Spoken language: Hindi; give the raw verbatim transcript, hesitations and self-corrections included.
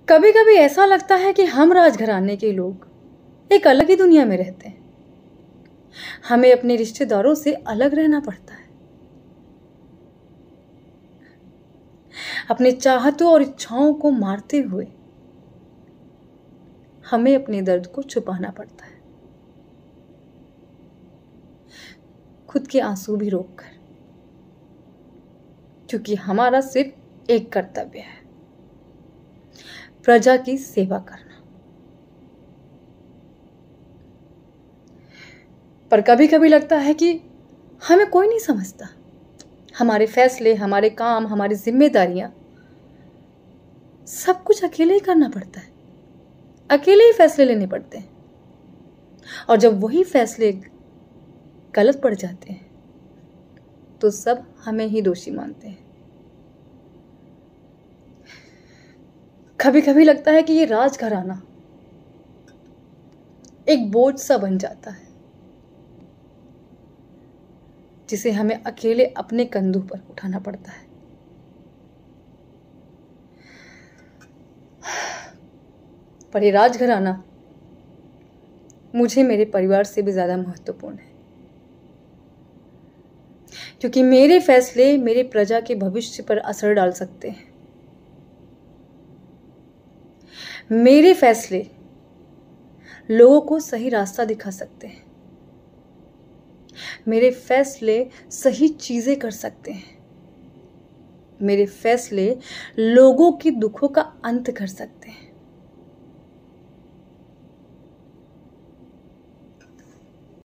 कभी कभी ऐसा लगता है कि हम राजघराने के लोग एक अलग ही दुनिया में रहते हैं। हमें अपने रिश्तेदारों से अलग रहना पड़ता है, अपने चाहतों और इच्छाओं को मारते हुए हमें अपने दर्द को छुपाना पड़ता है, खुद के आंसू भी रोककर, क्योंकि हमारा सिर्फ एक कर्तव्य है, प्रजा की सेवा करना। पर कभी कभी लगता है कि हमें कोई नहीं समझता। हमारे फैसले, हमारे काम, हमारी जिम्मेदारियां, सब कुछ अकेले ही करना पड़ता है, अकेले ही फैसले लेने पड़ते हैं। और जब वही फैसले गलत पड़ जाते हैं तो सब हमें ही दोषी मानते हैं। कभी कभी लगता है कि ये राजघराना एक बोझ सा बन जाता है, जिसे हमें अकेले अपने कंधों पर उठाना पड़ता है। पर ये राजघराना मुझे मेरे परिवार से भी ज्यादा महत्वपूर्ण है, क्योंकि मेरे फैसले मेरे प्रजा के भविष्य पर असर डाल सकते हैं। मेरे फैसले लोगों को सही रास्ता दिखा सकते हैं, मेरे फैसले सही चीजें कर सकते हैं, मेरे फैसले लोगों के दुखों का अंत कर सकते हैं।